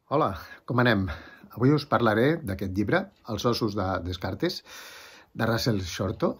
Hola, com anem? Avui us parlaré d'aquest llibre, Els ossos de Descartes, de Russell Shorto.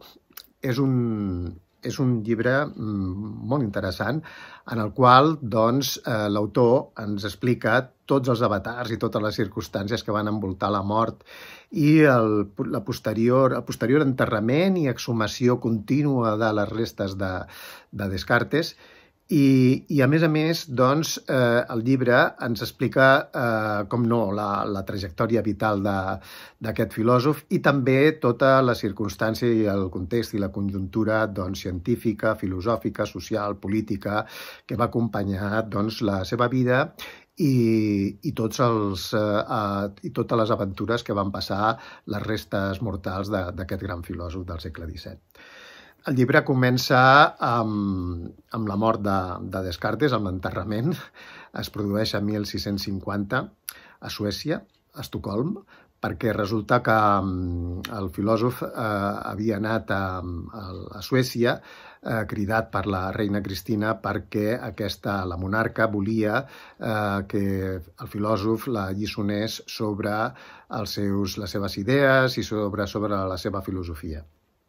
És un llibre molt interessant en el qual l'autor ens explica tots els avatars i totes les circumstàncies que van envoltar la mort i el posterior enterrament i exhumació contínua de les restes de Descartes. I a més, el llibre ens explica, com no, la trajectòria vital d'aquest filòsof i també tota la circumstància i el context i la conjuntura científica, filosòfica, social, política que va acompanyar la seva vida i totes les aventures que van passar les restes mortals d'aquest gran filòsof del segle XVII. El llibre comença amb la mort de Descartes, amb l'enterrament. Es produeix a 1650 a Suècia, a Estocolm, perquè resulta que el filòsof havia anat a Suècia cridat per la reina Cristina perquè la monarca volia que el filòsof la lliçonés sobre les seves idees i sobre la seva filosofia.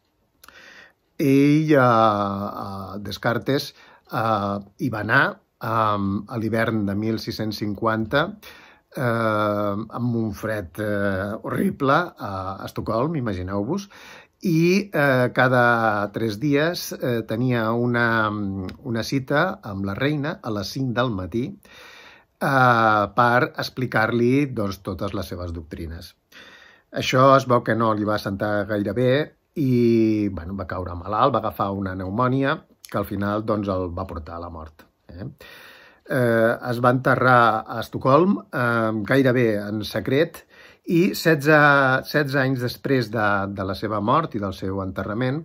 Ell, Descartes, hi va anar a l'hivern de 1650 amb un fred horrible a Estocolm, imagineu-vos, i cada 3 dies tenia una cita amb la reina a les 5 del matí per explicar-li totes les seves doctrines. Això es veu que no li va sentar gaire bé i va caure malalt, va agafar una pneumònia que al final el va portar a la mort. Es va enterrar a Estocolm gairebé en secret i 16 anys després de la seva mort i del seu enterrament,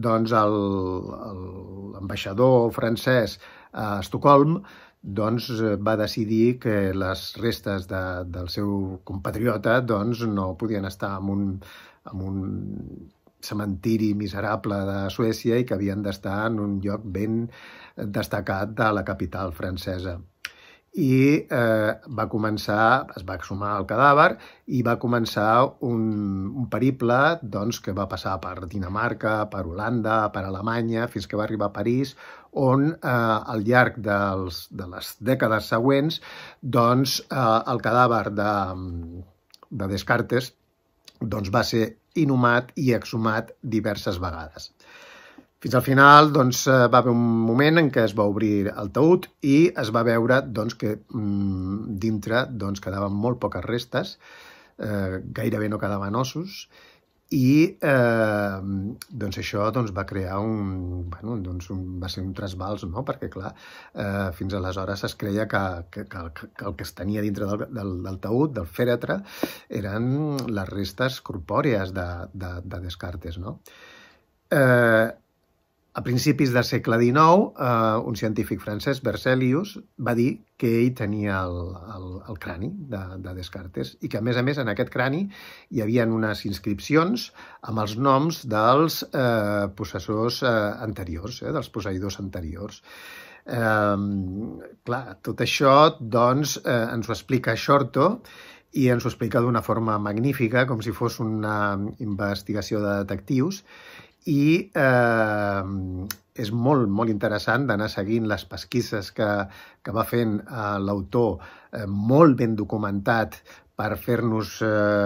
l'ambaixador francès a Estocolm va decidir que les restes del seu compatriota no podien estar en un cementiri miserable de Suècia i que havien d'estar en un lloc ben destacat de la capital francesa. I es va exhumar el cadàver i va començar un periple que va passar per Dinamarca, per Holanda, per Alemanya, fins que va arribar a París, on al llarg de les dècades següents el cadàver de Descartes va ser inhumat i exhumat diverses vegades. Fins al final va haver un moment en què es va obrir el taüt i es va veure que dintre quedaven molt poques restes, gairebé no quedaven ossos, i això va crear va ser un trasbals, perquè clar, fins aleshores es creia que el que es tenia dintre del taüt, del fèretre, eren les restes corpòrees de Descartes. A principis del segle XIX, un científic francès, Berzelius, va dir que ell tenia el crani de Descartes i que, a més, en aquest crani hi havia unes inscripcions amb els noms dels possessors anteriors, dels posseïdors anteriors. Clar, tot això ens ho explica Shorto i ens ho explica d'una forma magnífica, com si fos una investigació de detectius, i és molt, molt interessant d'anar seguint les pesquises que va fent l'autor, molt ben documentat, per fer-nos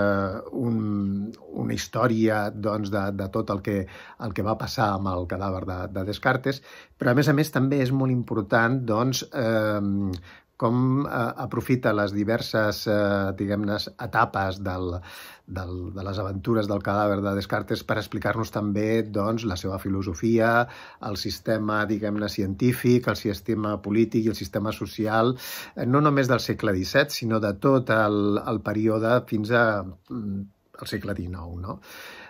una història de tot el que va passar amb el cadàver de Descartes, però a més també és molt important com aprofita les diverses etapes de les aventures del cadàver de Descartes per explicar-nos també la seva filosofia, el sistema científic, el sistema polític i el sistema social, no només del segle XVII, sinó de tot el període fins al segle XIX.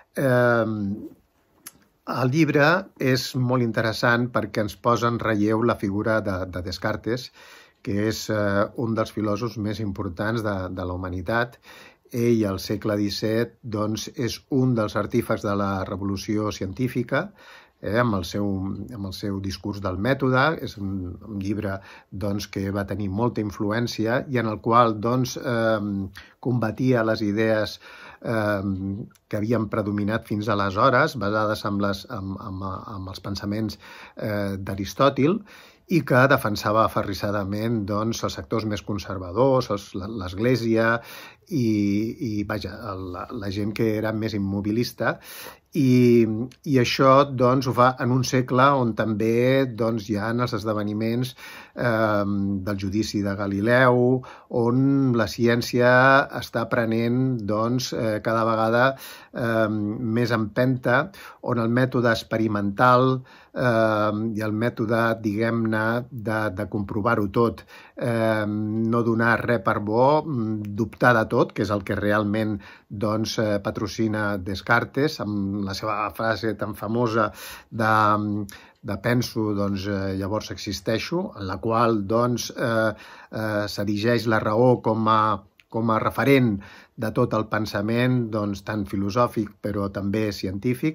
El llibre és molt interessant perquè ens posa en relleu la figura de Descartes, que és un dels filòsofs més importants de la humanitat. Ell, al segle XVII, és un dels artífexs de la revolució científica, amb el seu discurs del mètode. És un llibre que va tenir molta influència i en el qual combatia les idees que havien predominat fins aleshores, basades en els pensaments d'Aristòtil, i que defensava aferrissadament els sectors més conservadors, l'Església i la gent que era més immobilista. I això ho fa en un segle on també hi ha els esdeveniments del judici de Galileu, on la ciència està prenent cada vegada més empenta, on el mètode experimental i el mètode, diguem-ne, de comprovar-ho tot, no donar res per bo, dubtar de tot, que és el que realment patrocina Descartes, amb la seva frase tan famosa de penso, llavors existeixo, en la qual s'erigeix la raó com a referent de tot el pensament, tant filosòfic però també científic.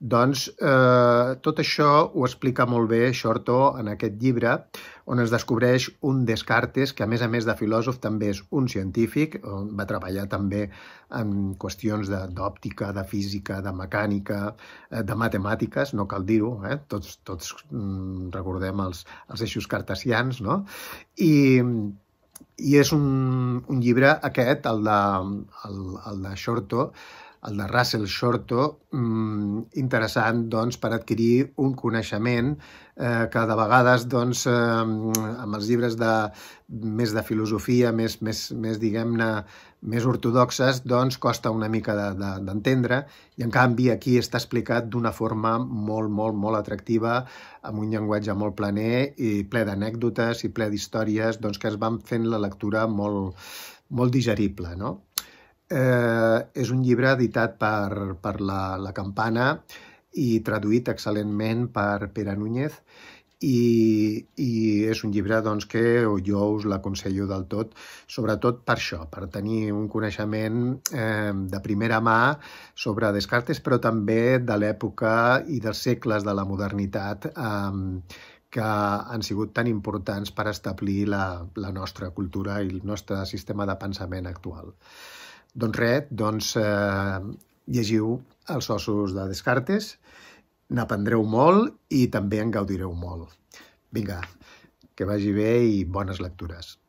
Tot això ho explica molt bé Shorto en aquest llibre, on es descobreix un Descartes que, a més de filòsof, també és un científic. Va treballar també en qüestions d'òptica, de física, de mecànica, de matemàtiques, no cal dir-ho, tots recordem els eixos cartesians, no? I és un llibre aquest, el de Shorto, el de Russell Shorto, interessant per adquirir un coneixement que de vegades amb els llibres més de filosofia, més diguem-ne, més ortodoxes, costa una mica d'entendre, i en canvi aquí està explicat d'una forma molt, molt, molt atractiva, amb un llenguatge molt planer i ple d'anècdotes i ple d'històries que es van fent la lectura molt, molt digerible, no? És un llibre editat per la Campana i traduït excel·lentment per Pere Núñez, i és un llibre que jo us l'aconsello del tot, sobretot per això, per tenir un coneixement de primera mà sobre Descartes, però també de l'època i dels segles de la modernitat que han sigut tan importants per establir la nostra cultura i el nostre sistema de pensament actual. Doncs res, llegiu Els ossos de Descartes, n'aprendreu molt i també en gaudireu molt. Vinga, que vagi bé i bones lectures.